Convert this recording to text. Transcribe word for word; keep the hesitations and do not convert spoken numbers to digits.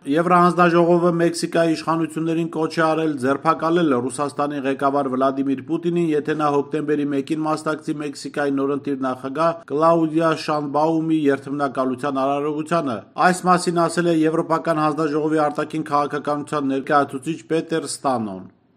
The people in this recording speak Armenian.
Եվրահանձնաժողովը Մեքսիկայի իշխանություններին կոչ է արել ձերբակալել Ռուսաստանի ղեկավար Վլադիմիր Պուտինին, եթե նա հոկտեմբերի մեկին մասնակցի Մեքսիկայի նորընտիր նախագահ Կլաուդիա Շանբաումի երթմնակալության արարողությանը։ Այս մասին ասել է Եվրոպական հանձնաժողովի արտաքին քաղաքականության ներկայացուցիչ Պետեր Ստանոն։